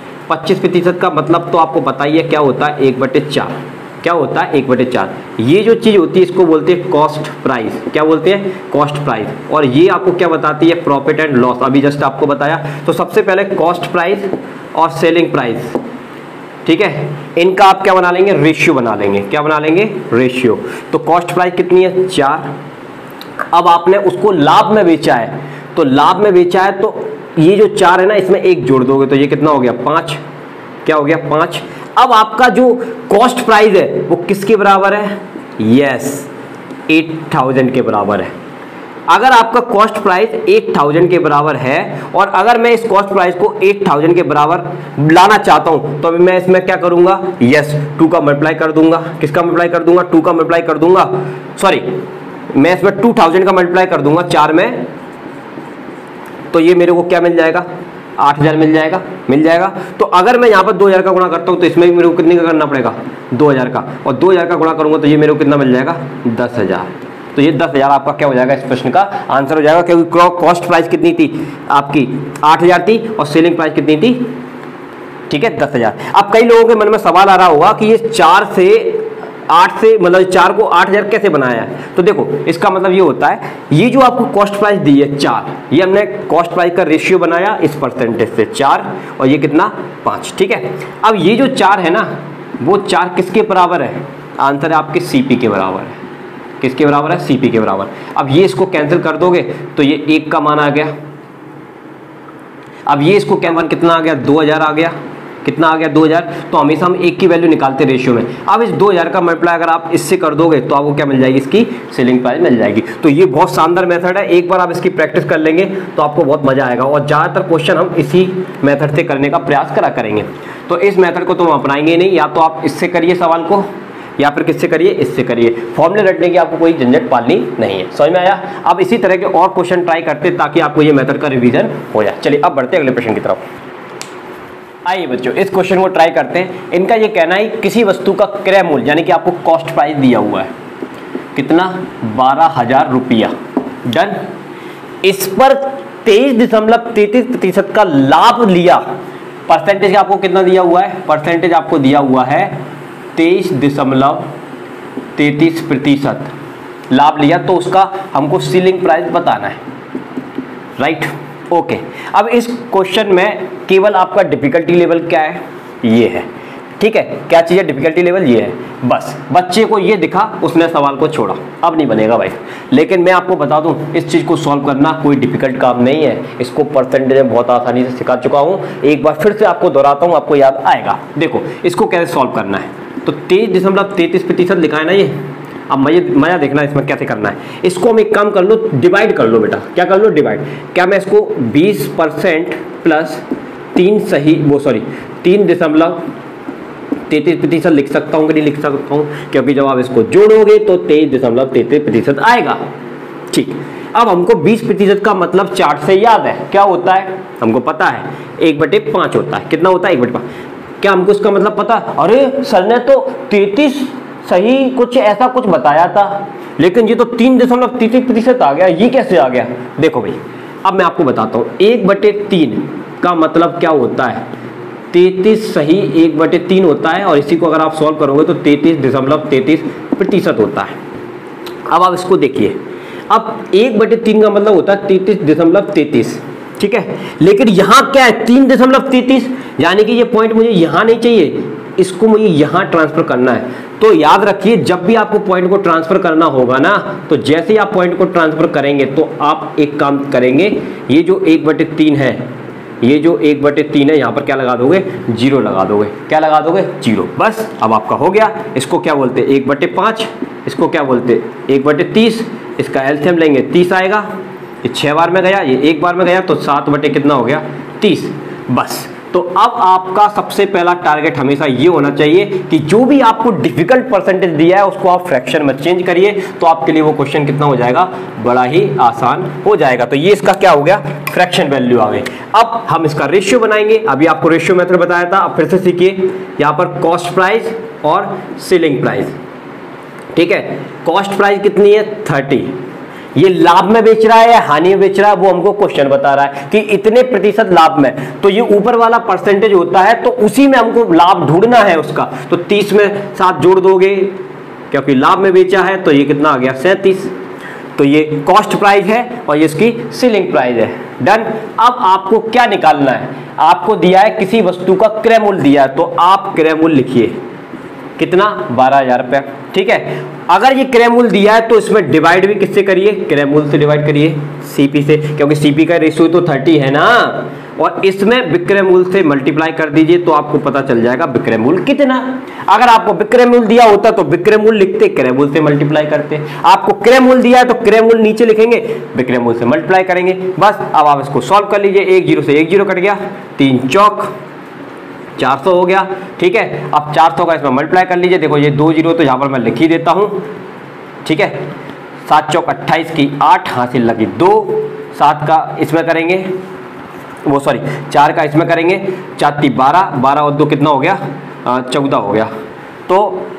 Speaker 1: 25% का मतलब तो आपको बताइए क्या होता है, 1/4। क्या होता है, 1/4। ये जो चीज होती है इसको बोलते हैं कॉस्ट प्राइस। क्या बोलते हैं, कॉस्ट प्राइस। और ये आपको क्या बताती है, प्रॉफिट एंड लॉस। अभी जस्ट आपको बताया। तो सबसे पहले कॉस्ट प्राइस और सेलिंग प्राइस, ठीक है, इनका आप क्या बना लेंगे, रेशियो बना लेंगे। क्या बना लेंगे, रेशियो। तो कॉस्ट प्राइस कितनी है, 4। अब आपने उसको लाभ में बेचा है, तो लाभ में बेचा है तो ये जो 4 है ना, इसमें 1 जोड़ दोगे तो ये कितना हो गया, 5। क्या हो गया, 5। अब आपका जो कॉस्ट प्राइस है वो किसके बराबर है, यस 8000 के बराबर है। अगर आपका कॉस्ट प्राइस 8000 के बराबर है और अगर मैं इस कॉस्ट प्राइस को 8000 के बराबर लाना चाहता हूं तो अभी मैं इसमें क्या करूंगा, यस 2 का मल्टीप्लाई कर दूंगा। किसका मल्टीप्लाई कर दूंगा, 2 का मल्टीप्लाई कर दूंगा। सॉरी, मैं इसमें 2000 का मल्टीप्लाई कर दूंगा 4 में, तो ये मेरे को क्या मिल जाएगा, 8000 मिल जाएगा। तो अगर मैं यहाँ पर 2000 का गुणा करता हूँ तो इसमें भी मेरे को कितने का करना पड़ेगा, 2000 का। और 2000 का गुणा करूंगा तो ये मेरे को कितना मिल जाएगा, 10,000। तो ये 10,000 आपका क्या हो जाएगा, इस प्रश्न का आंसर हो जाएगा। क्योंकि कॉस्ट प्राइस कितनी थी आपकी, 8000 थी और सेलिंग प्राइस कितनी थी, ठीक है, 10,000। अब कई लोगों के मन में सवाल आ रहा होगा कि ये 4 से 8 से मतलब 4 को 8000 कैसे बनाया है। तो देखो इसका मतलब ये होता है, ये जो आपको कॉस्ट प्राइस दी है 4, ये हमने कॉस्ट प्राइस का रेशियो बनाया इस परसेंटेज से 4, और ये कितना 5, ठीक है। अब ये जो 4 है ना, वो 4 किसके बराबर है, आंसर है आपके CP के बराबर है। किसके बराबर है, CP के बराबर। अब ये इसको कैंसिल कर दोगे तो ये 1 का मान आ गया। अब ये इसको मान कितना आ गया, 2000 आ गया। कितना आ गया, 2000। तो हमेशा हम 1 की वैल्यू निकालते रेशियो में। अब इस 2000 का मल्टीप्लाई अगर आप इससे कर दोगे तो आपको क्या मिल जाएगी, इसकी सेलिंग प्राइस मिल जाएगी। तो ये बहुत शानदार मेथड है, एक बार आप इसकी प्रैक्टिस कर लेंगे तो आपको बहुत मजा आएगा। और ज़्यादातर क्वेश्चन हम इसी मेथड से करने का प्रयास करा करेंगे। तो इस मेथड को तो हम अपनाएंगे नहीं, या तो आप इससे करिए सवाल को, या फिर किससे करिए, इससे करिए। फॉर्मूले रटने की आपको कोई झंझट पालनी नहीं है। समझ में आया। अब इसी तरह के और क्वेश्चन ट्राई करते ताकि आपको ये मेथड का रिवीजन हो जाए। चलिए अब बढ़ते अगले प्रश्न की तरफ। आइए बच्चों, इस क्वेश्चन को ट्राई करते हैं। इनका ये कहना है किसी वस्तु का क्रय मूल्य यानी कि आपको कॉस्ट प्राइस दिया हुआ है कितना, 12,000 रुपया। डन। इस पर 23.33% का लाभ लिया। परसेंटेज आपको कितना दिया हुआ है, परसेंटेज आपको दिया हुआ है 23.33% लाभ लिया, तो उसका हमको सेलिंग प्राइस बताना है, राइट। ओके, अब इस क्वेश्चन में केवल आपका डिफिकल्टी लेवल क्या है, ये है, ठीक है। क्या चीज़ है, डिफिकल्टी लेवल ये है। बस बच्चे को ये दिखा, उसने सवाल को छोड़ा, अब नहीं बनेगा भाई। लेकिन मैं आपको बता दूं, इस चीज़ को सॉल्व करना कोई डिफिकल्ट काम नहीं है। इसको परसेंटेज में बहुत आसानी से सिखा चुका हूं। एक बार फिर से आपको दोहराता हूं, आपको याद आएगा। देखो इसको कैसे सॉल्व करना है। तो 23.33% लिखा है ना ये, अब मजा देखना इसमें कैसे करना है। इसको हम एक काम कर लो, डिवाइड कर लो बेटा। क्या कर लो? डिवाइड। क्या मैं इसको 20% प्लस 3.33% लिख सकता हूँ कि नहीं लिख सकता हूँ? क्योंकि जब आप इसको जोड़ोगे तो 23.33% आएगा। ठीक, अब हमको 20% का मतलब चार्ट से याद है क्या होता है, हमको पता है 1/5 होता है। कितना होता है? 1/5। क्या हमको इसका मतलब पता? अरे सर ने तो 33 सही कुछ ऐसा कुछ बताया था, लेकिन ये तो 3.33% आ गया, ये कैसे आ गया? देखो भाई, अब मैं आपको बताता हूँ 1/3 का मतलब क्या होता है। 33 सही 1/3 होता है, और इसी को अगर आप सॉल्व करोगे तो 33.33% होता है। अब आप इसको देखिए, अब 1/3 का मतलब होता है 33.33, ठीक है। लेकिन यहां क्या है? 3.33, यानी कि ये पॉइंट मुझे यहां नहीं चाहिए, इसको मुझे यहां ट्रांसफर करना है। तो याद रखिए, जब भी आपको पॉइंट को ट्रांसफर करना होगा ना, तो जैसे ही आप पॉइंट को ट्रांसफर करेंगे तो आप एक काम करेंगे, ये जो 1/3 है, ये जो 1/3 है, यहां पर क्या लगा दोगे? 0 लगा दोगे। क्या लगा दोगे? 0। बस अब आपका हो गया। इसको क्या बोलते हैं? 1/5। इसको क्या बोलते हैं? 1/30। इसका एलसीएम लेंगे 30 आएगा। ये 6 बार में गया, ये 1 बार में गया, तो 7 कितना हो गया? 30। बस। तो अब आपका सबसे पहला टारगेट हमेशा ये होना चाहिए कि जो भी आपको डिफिकल्ट परसेंटेज दिया है उसको आप फ्रैक्शन में चेंज करिए, तो आपके लिए वो क्वेश्चन कितना हो जाएगा? बड़ा ही आसान हो जाएगा। तो ये इसका क्या हो गया? फ्रैक्शन वैल्यू आ गई। अब हम इसका रेशियो बनाएंगे। अभी आपको रेशियो मेथड बताया था, अब फिर से सीखिए। यहाँ पर कॉस्ट प्राइस और सेलिंग प्राइस, ठीक है। कॉस्ट प्राइस कितनी है? 30। ये लाभ में बेच रहा है या हानि में बेच रहा है, वो हमको क्वेश्चन बता रहा है कि इतने प्रतिशत लाभ में। तो ये ऊपर वाला परसेंटेज होता है, तो उसी में हमको लाभ ढूंढना है उसका। तो 30 में 7 जोड़ दोगे, क्योंकि लाभ में बेचा है, तो ये कितना आ गया? 37। तो ये कॉस्ट प्राइस है और ये इसकी सेलिंग प्राइस है। डन। अब आपको क्या निकालना है? आपको दिया है किसी वस्तु का क्रय मूल्य दिया है, तो आप क्रय मूल्य लिखिए। कितना? 12,000 रुपये, ठीक है। अगर ये क्रय मूल्य दिया है तो इसमें डिवाइड भी किससे करिए? क्रय मूल्य से डिवाइड करिए, सीपी से, क्योंकि सीपी का रेशियो तो 30 है ना। और इसमें विक्रय मूल्य से मल्टीप्लाई कर दीजिए, तो आपको पता चल जाएगा विक्रय मूल्य कितना। अगर आपको विक्रय मूल्य दिया होता तो विक्रय मूल्य लिखते, क्रय मूल्य से मल्टीप्लाई करते। आपको क्रय मूल्य दिया है तो क्रय मूल्य नीचे लिखेंगे, विक्रय मूल्य से मल्टीप्लाई करेंगे। बस। अब आप इसको सॉल्व कर लीजिए। 1 0 से 1 0 कट गया, 3 चौक 400 हो गया, ठीक है। अब 400 का इसमें मल्टीप्लाई कर लीजिए। देखो ये 2 0 तो यहाँ पर मैं लिख ही देता हूँ, ठीक है। 7 चौक 28 की 8 हासिल लगी 2। 7 का इसमें करेंगे, वो सॉरी 4 का इसमें करेंगे, 4 3 12, 12 और 2 कितना हो गया? 14 हो गया। तो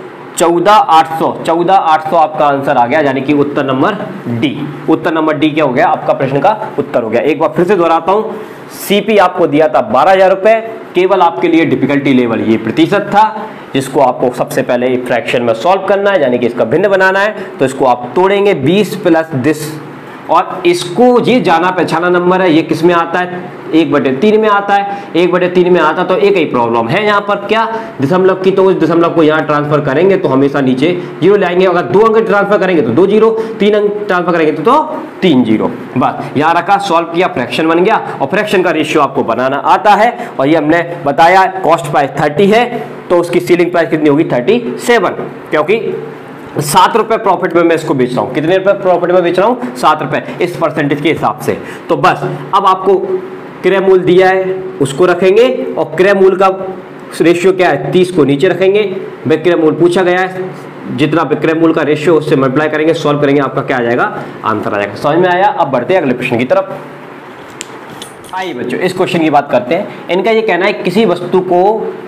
Speaker 1: 14,800 आपका आंसर आ गया, यानी कि उत्तर नंबर डी। उत्तर नंबर डी क्या हो गया? आपका प्रश्न का उत्तर हो गया। एक बार फिर से दोहराता हूं, सीपी आपको दिया था 12,000 रुपए। केवल आपके लिए डिफिकल्टी लेवल ये प्रतिशत था, जिसको आपको सबसे पहले फ्रैक्शन में सॉल्व करना है, यानी कि इसका भिन्न बनाना है। तो इसको आप तोड़ेंगे 20 प्लस दिस, और इसको ये जाना पहचाना नंबर है, ये किस में आता है? 1/3 में आता है। 1/3 में आता तो एक ही प्रॉब्लम है यहाँ पर, क्या? दशमलव की। तो उस दशमलव को यहाँ ट्रांसफर करेंगे तो हमेशा नीचे 0 लाएंगे। अगर 2 अंक ट्रांसफर करेंगे तो 2 0, 3 अंक ट्रांसफर करेंगे तो 3 0। बस यहाँ रखा, सॉल्व किया, फ्रैक्शन बन गया। और फ्रैक्शन का रेशियो आपको बनाना आता है, और ये हमने बताया कॉस्ट प्राइस 30 है, तो उसकी सेलिंग प्राइस कितनी होगी? 37, क्योंकि 7 रुपए प्रॉफिट में मैं इसको बेच रहा हूँ। कितने रुपए प्रॉफिट में बेच रहा हूँ? 7 रुपए, इस परसेंटेज के हिसाब से। तो बस अब आपको क्रय मूल्य दिया है उसको रखेंगे, और क्रय मूल्य का रेशियो क्या है? 30 को नीचे रखेंगे। विक्रय मूल्य पूछा गया है, जितना विक्रय मूल्य का रेशियो उससे मल्टीप्लाई करेंगे, सॉल्व करेंगे, आपका क्या आ जाएगा? आंसर आ जाएगा। समझ में आया? अब बढ़ते हैं अगले प्रश्न की तरफ। आइए बच्चों, इस क्वेश्चन की बात करते हैं। इनका ये कहना है किसी वस्तु को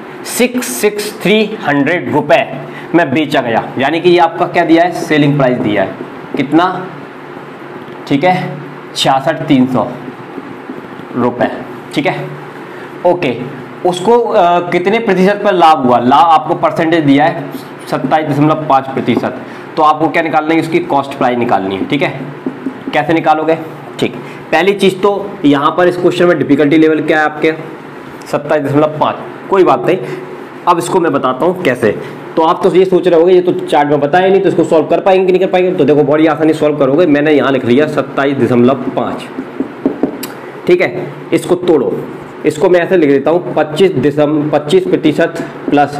Speaker 1: 6,300 रुपए में बेचा गया, यानी कि ये आपका क्या दिया है? सेलिंग प्राइस दिया है। कितना? ठीक है, 66,300 रुपए, ठीक है। ओके, उसको कितने प्रतिशत पर लाभ हुआ? लाभ आपको परसेंटेज दिया है 27.5%। तो आपको क्या निकालना है? उसकी कॉस्ट प्राइस निकालनी है, ठीक है। कैसे निकालोगे? ठीक, पहली चीज तो यहाँ पर इस क्वेश्चन में डिफिकल्टी लेवल क्या है आपके? 27.5। कोई बात नहीं, अब इसको मैं बताता हूँ कैसे। तो आप तो ये सोच रहे होगे ये तो चार्ट में बताया नहीं, तो इसको सॉल्व कर पाएंगे कि नहीं कर पाएंगे? तो देखो बड़ी आसानी सॉल्व करोगे। मैंने यहाँ लिख लिया 27.5, ठीक है। इसको तोड़ो, इसको मैं ऐसे लिख देता हूँ 25% प्लस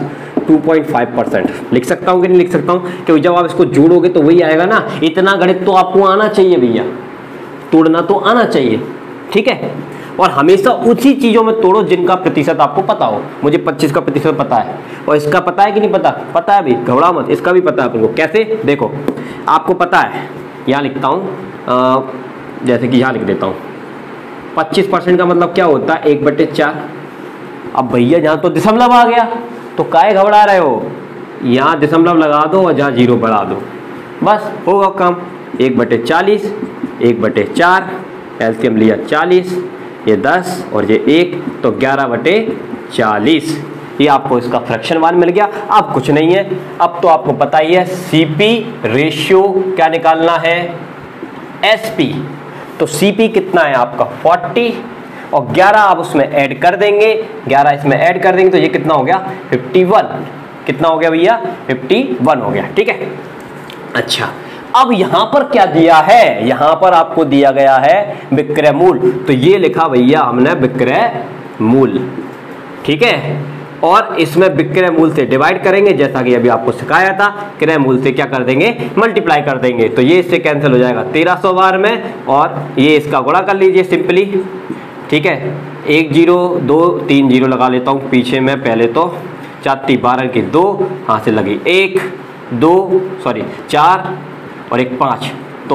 Speaker 1: 2.5%। लिख सकता हूँ कि नहीं लिख सकता हूँ? क्योंकि जब आप इसको जोड़ोगे तो वही आएगा ना। इतना गणित तो आपको आना चाहिए भैया, तोड़ना तो आना चाहिए, ठीक है। और हमेशा उसी चीजों में तोड़ो जिनका प्रतिशत आपको पता हो। मुझे 25 का प्रतिशत पता है, और इसका पता है कि नहीं पता? पता है, अभी घबरा मत, इसका भी पता है आपको। कैसे? देखो, आपको पता है, यहाँ लिखता हूँ, जैसे कि यहाँ लिख देता हूँ, 25% का मतलब क्या होता है? 1/4। अब भैया जहाँ तो दशमलव आ गया, तो काहे घबरा रहे हो? यहाँ दशमलव लगा दो और जहाँ 0 बढ़ा दो, बस होगा काम। 1/40, 1/4, एलसीएम लिया 40, ये 10 और ये 1, तो 11/40। ये आपको इसका फ्रैक्शन मान मिल गया। अब कुछ नहीं है, अब तो आपको पता ही है सीपी रेशियो क्या निकालना है, एसपी। तो सीपी कितना है आपका 40, और 11 आप उसमें ऐड कर देंगे, 11 इसमें ऐड कर देंगे, तो ये कितना हो गया 51। कितना हो गया भैया? 51 हो गया, ठीक है। अच्छा, अब यहां पर क्या दिया है? यहां पर आपको दिया गया है विक्रय मूल, तो ये लिखा भैया हमने विक्रय मूल, ठीक है। और इसमें विक्रय मूल से डिवाइड करेंगे, जैसा कि अभी आपको सिखाया था, क्रय मूल से क्या कर देंगे? मल्टीप्लाई कर देंगे। तो ये इससे कैंसिल हो जाएगा 1300 बार में, और ये इसका गुणा कर लीजिए सिंपली, ठीक है। 1 0 2 3 0 लगा लेता हूँ पीछे में, पहले तो 4 3 12 की 2, हाथ से लगी 1 2 सॉरी 4 और 1 5, तो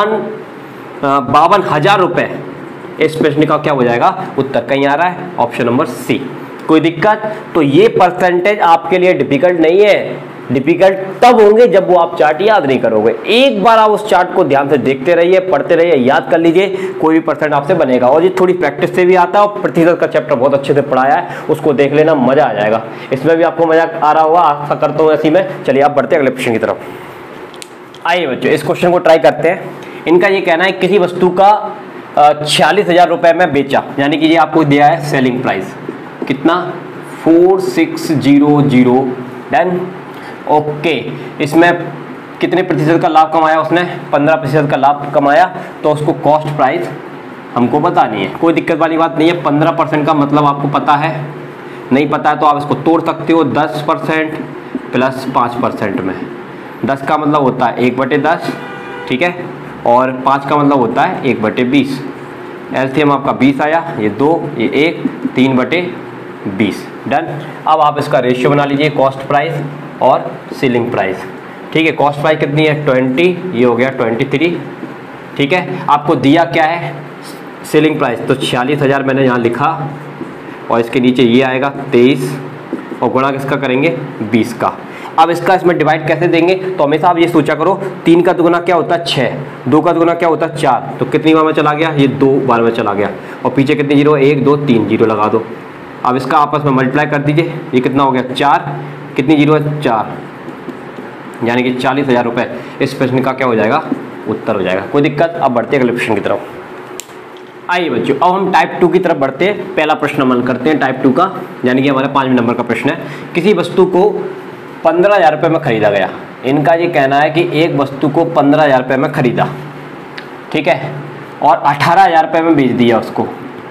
Speaker 1: 52,000 रुपये। इस प्रश्न का क्या हो जाएगा? उत्तर कहीं आ रहा है, ऑप्शन नंबर सी। कोई दिक्कत? तो ये परसेंटेज आपके लिए डिफिकल्ट नहीं है। डिफिकल्ट तब होंगे जब वो आप चार्ट याद नहीं करोगे। एक बार आप उस चार्ट को ध्यान से देखते रहिए, पढ़ते रहिए, याद कर लीजिए, कोई भी परसेंट आपसे बनेगा। और ये थोड़ी प्रैक्टिस से भी आता है, और प्रतिशत का चैप्टर बहुत अच्छे से पढ़ाया है, उसको देख लेना, मजा आ जाएगा। इसमें भी आपको मजा आ रहा होगा, आशा करता हूँ ऐसी में। चलिए आप बढ़ते हैं अगले क्वेश्चन की तरफ। आइए बच्चों, इस क्वेश्चन को ट्राई करते हैं। इनका ये कहना है किसी वस्तु का 46,000 रुपए में बेचा, यानी कि ये आपको दिया है सेलिंग प्राइस कितना? 4600। Done, okay. इसमें कितने प्रतिशत का लाभ कमाया उसने? 15% का लाभ कमाया, तो उसको कॉस्ट प्राइस हमको बतानी है। कोई दिक्कत वाली बात नहीं है। 15% का मतलब आपको पता है, नहीं पता है तो आप इसको तोड़ सकते हो। 10% प्लस 5% में 10 का मतलब होता है 1/10, ठीक है, और 5 का मतलब होता है 1/20। एलसीएम आपका 20 आया, ये 2 ये 1, 3/20। डन। अब आप इसका रेशियो बना लीजिए, कॉस्ट प्राइस और सेलिंग प्राइस, ठीक है। कॉस्ट प्राइस कितनी है? 20, ये हो गया 23, ठीक है। आपको दिया क्या है? सेलिंग प्राइस, तो 46,000 मैंने यहाँ लिखा, और इसके नीचे ये आएगा 23, और गुणा किसका करेंगे? 20 का। अब इसका इसमें डिवाइड कैसे देंगे? तो हमेशा आप ये सोचा करो, 3 का दुगुना क्या होता है? 6, 2 का दुगुना क्या होता है? 4, तो कितनी बार में चला गया? ये 2 बार में चला गया, और पीछे कितनी जीरो? 1 2 3 जीरो लगा दो। अब इसका आपस में मल्टीप्लाई कर दीजिए, ये कितना हो गया? 4, कितनी जीरो है? 4, यानी कि 40,000 रुपये। इस प्रश्न का क्या हो जाएगा? उत्तर हो जाएगा। कोई दिक्कत? अब बढ़ते हैं अगले प्रश्न की तरफ। आइए बच्चों, अब हम टाइप 2 की तरफ बढ़ते हैं। पहला प्रश्न अमल करते हैं टाइप 2 का, यानी कि हमारा 5वें नंबर का प्रश्न है। किसी वस्तु को 15,000 रुपये में खरीदा गया। इनका ये कहना है कि एक वस्तु को 15,000 रुपये में खरीदा, ठीक है, और 18,000 रुपये में बेच दिया उसको।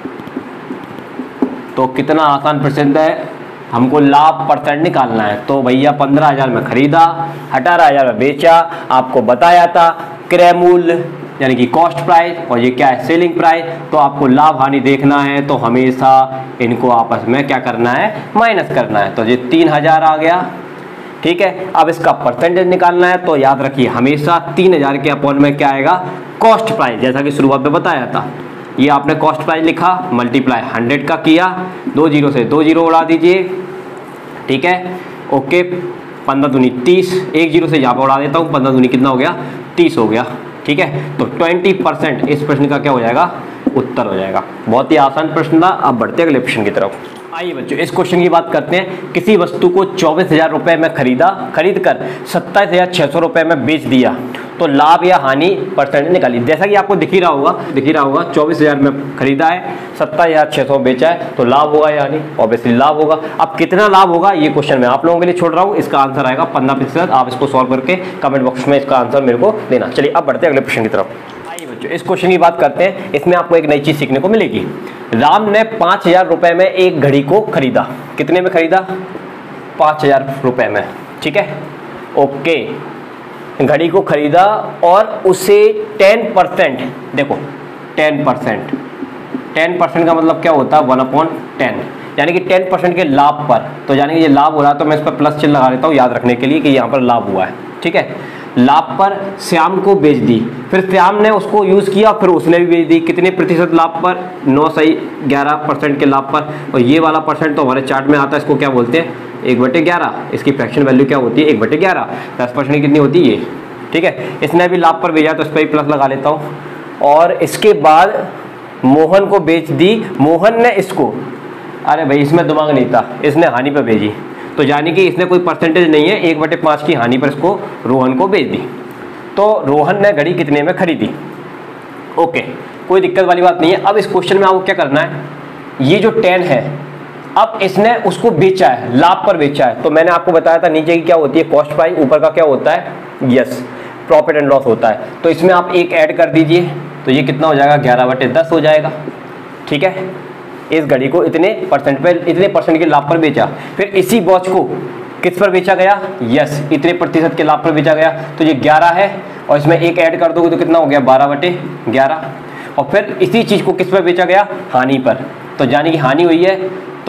Speaker 1: तो कितना आसान प्रश्न है, हमको लाभ परसेंट निकालना है। तो भैया 15,000 में खरीदा, 18,000 में बेचा, आपको बताया था क्रय मूल्य यानी कि कॉस्ट प्राइस, और ये क्या है? Selling price. तो आपको लाभ हानि देखना है तो हमेशा इनको आपस में क्या करना है? माइनस करना है। तो ये 3,000 आ गया, ठीक है। अब इसका परसेंटेज निकालना है, तो याद रखिए हमेशा 3,000 के अपॉन में क्या आएगा? कॉस्ट प्राइस, जैसा कि शुरुआत में बताया था। ये आपने कॉस्ट प्राइस लिखा, मल्टीप्लाई 100 का किया, 2 जीरो से 2 जीरो उड़ा दीजिए, ठीक है, ओके। 15 दूनी 30, 1 जीरो से यहाँ पर उड़ा देता हूँ, 15 दूनी कितना हो गया? 30 हो गया, ठीक है। तो 20% इस प्रश्न का क्या हो जाएगा? उत्तर हो जाएगा। बहुत ही आसान प्रश्न था। अब बढ़ते हैं अगले प्रश्न की तरफ। आइए बच्चों, इस क्वेश्चन की बात करते हैं। किसी वस्तु को 24,000 रुपये में खरीद कर 27,600 रुपये में बेच दिया, तो लाभ या हानि परसेंट निकाली। जैसा कि आपको दिख ही रहा होगा 24,000 में खरीदा है, 27,600 बेचा है, तो लाभ होगा या हानि? ऑब्वियसली लाभ होगा। अब कितना लाभ होगा ये क्वेश्चन मैं आप लोगों के लिए छोड़ रहा हूँ। इसका आंसर आएगा 15%। आप इसको सॉल्व करके कमेंट बॉक्स में इसका आंसर मेरे को देना। चलिए अब बढ़ते हैं अगले प्रश्न की तरफ। आइए बच्चों, इस क्वेश्चन की बात करते हैं। इसमें आपको एक नई चीज सीखने को मिलेगी। राम ने 5,000 रुपये में एक घड़ी को खरीदा। कितने में खरीदा? 5,000 रुपये में, ठीक है। ओके, घड़ी को खरीदा और उसे 10%, देखो 10% का मतलब क्या होता है 1/10, यानी कि 10% के लाभ पर, तो यानी कि ये लाभ हो रहा है तो मैं इस पर प्लस चिन्ह लगा लेता हूँ याद रखने के लिए कि यहाँ पर लाभ हुआ है, ठीक है। लाभ पर श्याम को बेच दी, फिर श्याम ने उसको यूज़ किया, फिर उसने भी बेच दी, कितने प्रतिशत लाभ पर, 9 सही 11% के लाभ पर। और ये वाला परसेंट तो हमारे चार्ट में आता है, इसको क्या बोलते हैं 1/11, इसकी फ्रैक्शन वैल्यू क्या होती है 1/11, 10% कितनी होती है ये, ठीक है। इसने भी लाभ पर भेजा तो इस पर भी प्लस लगा लेता हूँ। और इसके बाद मोहन को बेच दी, मोहन ने इसको, अरे भाई इसमें दिमाग नहीं था, इसने हानि पर भेजी, तो यानी कि इसने कोई परसेंटेज नहीं है, 1/5 की हानि पर इसको रोहन को बेच दी। तो रोहन ने घड़ी कितने में खरीदी। ओके, कोई दिक्कत वाली बात नहीं है। अब इस क्वेश्चन में आपको क्या करना है, ये जो 10 है, अब इसने उसको बेचा है, लाभ पर बेचा है, तो मैंने आपको बताया था नीचे की क्या होती है कॉस्ट प्राइस, ऊपर का क्या होता है यस प्रॉफिट एंड लॉस होता है। तो इसमें आप एक ऐड कर दीजिए, तो ये कितना हो जाएगा 11/10 हो जाएगा, ठीक है। इस घड़ी को इतने परसेंट पे, इतने परसेंट के लाभ पर बेचा, फिर इसी वॉच को किस पर बेचा गया, यस इतने प्रतिशत के लाभ पर बेचा गया, तो ये 11 है और इसमें एक ऐड कर दोगे तो कितना हो गया 12/11। और फिर इसी चीज़ को किस पर बेचा गया, हानि पर, तो यानी कि हानि हुई है तो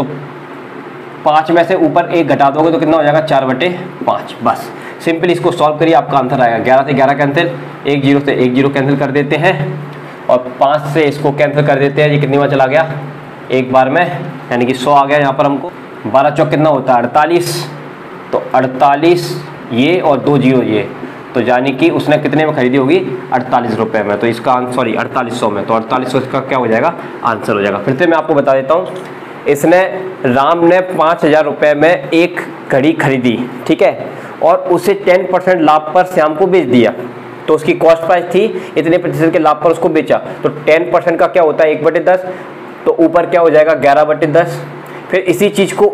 Speaker 1: 5 में से ऊपर एक घटा दोगे तो कितना हो जाएगा 4/5। बस सिंपल इसको सॉल्व करिए, आपका आंसर आएगा। 11 से 11 कैंसिल, 1 0 से 1 0 कैंसिल कर देते हैं और 5 से इसको कैंसिल कर देते हैं। ये कितनी बार चला गया, एक बार में, यानी कि 100 आ गया यहाँ पर हमको। 12 चौक कितना होता है 48, तो 48 ये और 2 0 ये, तो यानी कि उसने कितने में खरीदी होगी 48 रुपये में, तो इसका आंसर सॉरी 4800 में, तो 4800 इसका क्या हो जाएगा आंसर हो जाएगा। फिर से मैं आपको बता देता हूँ, इसने राम ने 5,000 रुपये में एक घड़ी खरीदी, ठीक है, और उसे 10% लाभ पर श्याम को बेच दिया, तो उसकी कॉस्ट प्राइस थी इतने प्रतिशत के लाभ पर उसको बेचा, तो 10% का क्या होता है 1/10, तो ऊपर क्या हो जाएगा 11/10। फिर इसी चीज़ को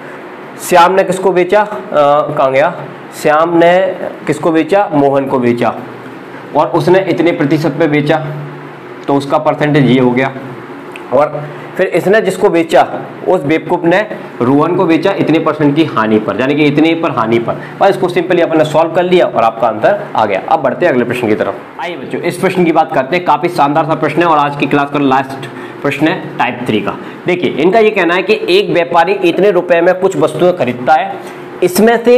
Speaker 1: श्याम ने किसको बेचा, कहाँ गया, श्याम ने किसको बेचा, मोहन को बेचा, और उसने इतने प्रतिशत पे बेचा, तो उसका परसेंटेज ये हो गया। और फिर इसने जिसको बेचा उस बेवकूफ़ ने रोहन को बेचा इतने परसेंट की हानि पर, यानी कि इतने पर हानि पर। बस इसको सिंपली अपन ने सॉल्व कर लिया और आपका आंसर आ गया। अब बढ़ते हैं अगले प्रश्न की तरफ। आइए बच्चों, इस प्रश्न की बात करते हैं, काफ़ी शानदार सा प्रश्न है और आज की क्लास का लास्ट प्रश्न है टाइप 3 का। देखिए, इनका ये कहना है कि एक व्यापारी इतने रुपए में कुछ वस्तुएं खरीदता है, इसमें से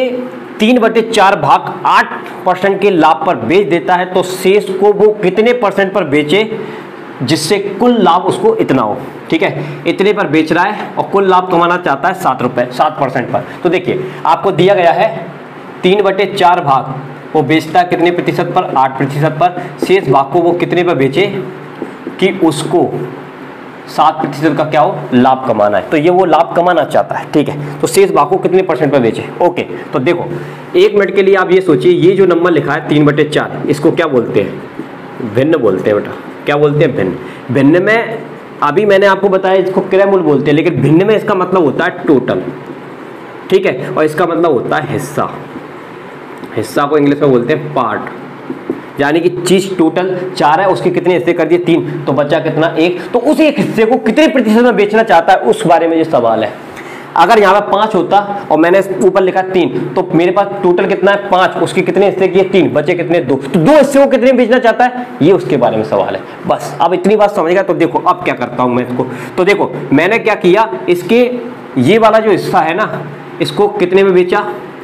Speaker 1: 3/4 भाग 8% के लाभ पर बेच देता है, तो शेष को वो कितने परसेंट पर बेचे जिससे कुल लाभ उसको इतना हो, ठीक है। इतने पर बेच रहा है और कुल लाभ कमाना चाहता है 7% पर। तो देखिए, आपको दिया गया है 3/4 भाग वो बेचता है कितने प्रतिशत पर, 8% पर, शेष भाग को वो कितने पर बेचे कि उसको 7% का क्या हो लाभ कमाना है, तो ये वो लाभ कमाना चाहता है, ठीक है। तो शेष भाग को कितने परसेंट पर बेचे। ओके, तो देखो 1 मिनट के लिए आप ये सोचिए, ये जो नंबर लिखा है 3/4, इसको क्या बोलते हैं, भिन्न बोलते हैं बेटा, क्या बोलते हैं भिन्न। भिन्न में अभी मैंने आपको बताया इसको क्रय मूल्य बोलते हैं, लेकिन भिन्न में इसका मतलब होता है टोटल, ठीक है, और इसका मतलब होता है हिस्सा। हिस्सा को इंग्लिश में बोलते हैं पार्ट, यानी कि चीज टोटल 4 है, उसके कितने हिस्से कर दिए 3, तो बचा कितना 1, तो उस एक हिस्से को कितने प्रतिशत में बेचना चाहता है उस बारे में ये सवाल है। अगर यहाँ पर 5 होता और मैंने ऊपर लिखा 3, तो मेरे पास टोटल कितना है 5, उसके कितने हिस्से किए 3, बचे कितने 2, तो 2 हिस्से को कितने बेचना चाहता है, ये उसके बारे में सवाल है। बस अब इतनी बात समझ गया। तो देखो अब क्या करता हूँ मैं इसको, तो देखो मैंने क्या किया, इसके ये वाला जो हिस्सा है ना, इसको कितने में बेचा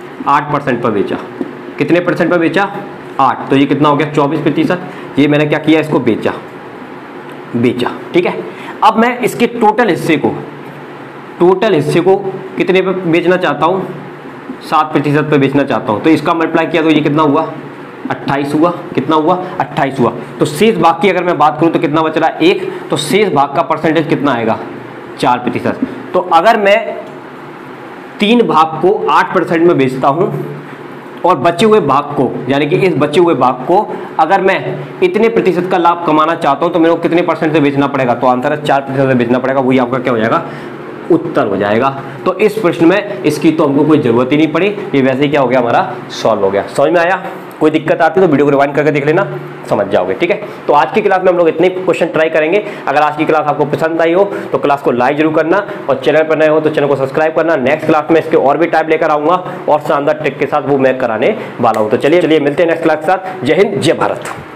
Speaker 1: 8% पर बेचा, कितने परसेंट पर बेचा 8, तो ये कितना हो गया 24%। ये मैंने क्या किया, इसको बेचा, ठीक है। अब मैं इसके टोटल हिस्से को कितने पे बेचना चाहता हूँ, 7% पे बेचना चाहता हूँ, तो इसका मल्टीप्लाई किया तो ये कितना हुआ 28 हुआ, कितना हुआ 28 हुआ। तो शेष भाग की अगर मैं बात करूँ तो कितना बच रहा है 1, तो शेष भाग का परसेंटेज कितना आएगा 4%। तो अगर मैं 3 भाग को 8% में बेचता हूँ और बचे हुए भाग को, यानी कि इस बचे हुए भाग को अगर मैं इतने प्रतिशत का लाभ कमाना चाहता हूँ तो मेरे को कितने परसेंट से बेचना पड़ेगा, तो आंसर है 4% से बेचना पड़ेगा, वही आपका क्या हो जाएगा उत्तर हो जाएगा। तो इस प्रश्न में इसकी तो हमको कोई जरूरत ही नहीं पड़ी, ये वैसे ही क्या हो गया हमारा सॉल्व हो गया। समझ में आया। कोई दिक्कत आती है तो वीडियो को रिवाइंड करके देख लेना, समझ जाओगे। ठीक है, तो आज की क्लास में हम लोग इतने क्वेश्चन ट्राई करेंगे। अगर आज की क्लास आपको पसंद आई हो तो क्लास को लाइक जरूर करना, और चैनल पर नए हो तो चैनल को सब्सक्राइब करना। नेक्स्ट क्लास में इसके और भी टाइप लेकर आऊंगा और शानदार ट्रिक के साथ वो मैं कराने वाला हूं। तो चलिए मिलते हैं नेक्स्ट क्लास के साथ। जय हिंद, जय भारत।